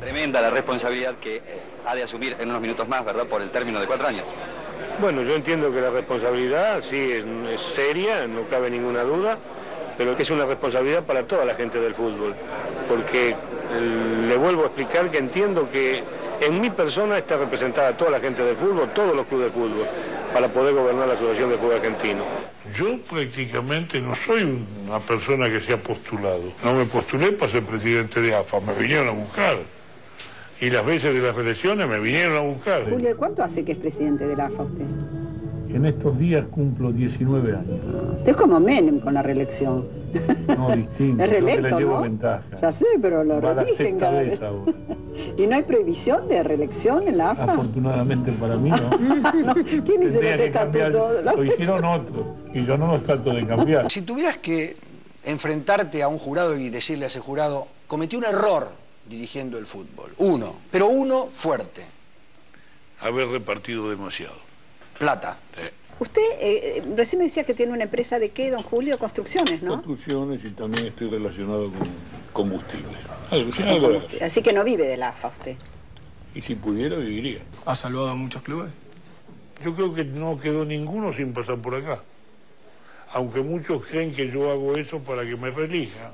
Tremenda la responsabilidad que ha de asumir en unos minutos más, ¿verdad?, por el término de 4 años. Bueno, yo entiendo que la responsabilidad sí es seria, no cabe ninguna duda, pero que es una responsabilidad para toda la gente del fútbol, porque le vuelvo a explicar que entiendo que en mi persona está representada toda la gente del fútbol, todos los clubes de fútbol, para poder gobernar la Asociación de Fútbol Argentino. Yo prácticamente no soy una persona que se ha postulado. No me postulé para ser presidente de AFA, me vinieron a buscar. Y las veces de las elecciones me vinieron a buscar. Julio, ¿cuánto hace que es presidente de la AFA usted? En estos días cumplo 19 años. Usted es como Menem con la reelección. No, distinto. Es reelecto, le llevo ¿no? ventaja. Ya sé, pero lo Va la religen sexta cada vez vez. ahora. ¿Y no hay prohibición de reelección en la AFA? Afortunadamente para mí no. No, ¿quién hizo los estatutos? Lo hicieron otros y yo no los trato de cambiar. Si tuvieras que enfrentarte a un jurado y decirle a ese jurado, cometí un error dirigiendo el fútbol, pero uno fuerte. Haber repartido demasiado. Plata. Sí. Usted recién me decía que tiene una empresa de qué, don Julio, construcciones, ¿no? Construcciones, y también estoy relacionado con combustibles. Así que no vive de la AFA usted. Y si pudiera, viviría. ¿Ha salvado a muchos clubes? Yo creo que no quedó ninguno sin pasar por acá. Aunque muchos creen que yo hago eso para que me reelijan.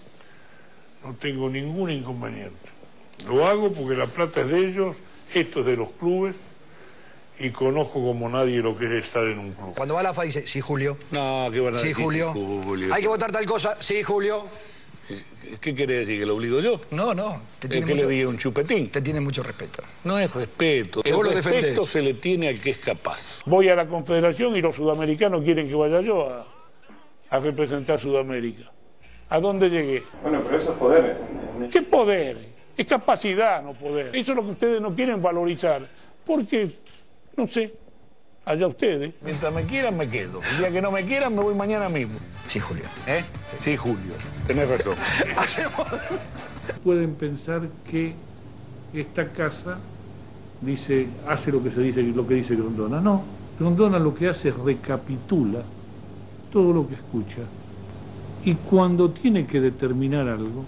No tengo ningún inconveniente. Lo hago porque la plata es de ellos, esto es de los clubes, y conozco como nadie lo que es estar en un club. Cuando va a la AFA dice, sí, Julio. No, ¿qué van a Sí, decir? Julio. Sí, Julio. Hay que votar tal cosa, sí, Julio. ¿Qué quiere decir? ¿Que lo obligo yo? No, no. ¿Que le diga un chupetín? Te tiene mucho respeto. No es respeto. Que vos lo respeto defendés. se le tiene al que es capaz. Voy a la Confederación y los sudamericanos quieren que vaya yo a representar Sudamérica. ¿A dónde llegué? Bueno, pero eso es poder. ¿Qué poder? Es capacidad, no poder. Eso es lo que ustedes no quieren valorizar. Porque, no sé, allá ustedes. Mientras me quieran, me quedo. El día que no me quieran, me voy mañana mismo. Sí, Julio. ¿Eh? Sí, Julio. Tenés razón. Pueden pensar que esta casa hace lo que dice Grondona. No, Grondona lo que hace es recapitula todo lo que escucha. Y cuando tiene que determinar algo,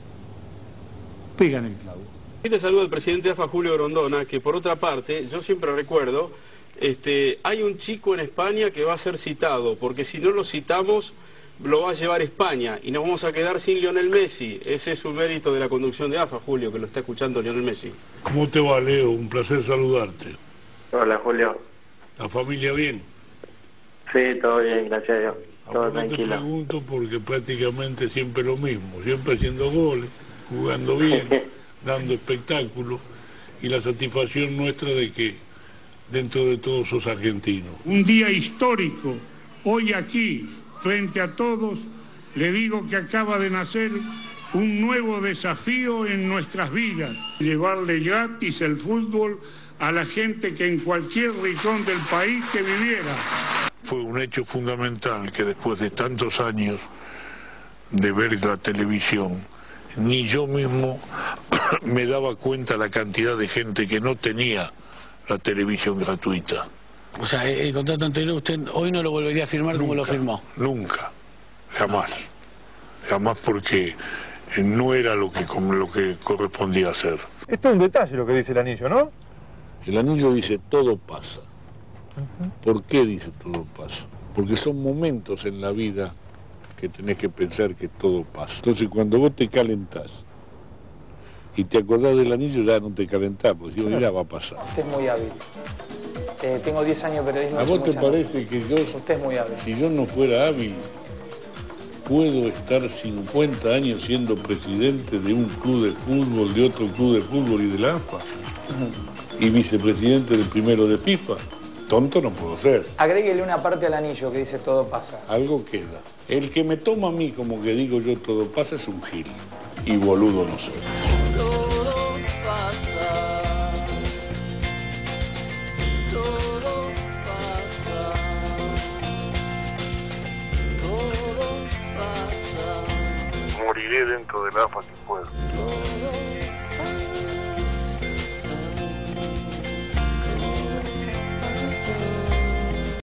pega en el clavo. Te saluda el presidente de AFA, Julio Grondona, que por otra parte, yo siempre recuerdo, hay un chico en España que va a ser citado, porque si no lo citamos, lo va a llevar España y nos vamos a quedar sin Lionel Messi. Ese es un mérito de la conducción de AFA, Julio, que lo está escuchando Lionel Messi. ¿Cómo te va, Leo? Un placer saludarte. Hola, Julio. ¿La familia bien? Sí, todo bien, gracias a Dios. Todo tranquilo. Te pregunto porque prácticamente siempre lo mismo, siempre haciendo goles, jugando bien, dando espectáculo y la satisfacción nuestra de que dentro de todo sos argentino. Un día histórico, hoy aquí, frente a todos, le digo que acaba de nacer un nuevo desafío en nuestras vidas, llevarle gratis el fútbol a la gente que en cualquier rincón del país que viviera. Fue un hecho fundamental que después de tantos años de ver la televisión, ni yo mismo me daba cuenta la cantidad de gente que no tenía la televisión gratuita. O sea, el contrato anterior usted hoy no lo volvería a firmar como lo firmó. Nunca, jamás. Jamás porque no era lo que correspondía hacer. Esto es un detalle lo que dice el anillo, ¿no? El anillo dice todo pasa. ¿Por qué dice todo pasa? Porque son momentos en la vida que tenés que pensar que todo pasa. Entonces cuando vos te calentás y te acordás del anillo, ya no te calentás, porque si ya va a pasar. Usted es muy hábil. Tengo 10 años de periodismo. ¿A vos te parece que yo, usted es muy hábil, si yo no fuera hábil, puedo estar 50 años siendo presidente de un club de fútbol, de otro club de fútbol y de la AFA? Y vicepresidente del primero de FIFA? Tonto no puedo ser. Agréguele una parte al anillo que dice todo pasa. Algo queda. El que me toma a mí como que digo yo todo pasa es un gil. Y boludo no soy. Todo pasa. Todo pasa. Todo pasa. Moriré dentro del AFA si puedo.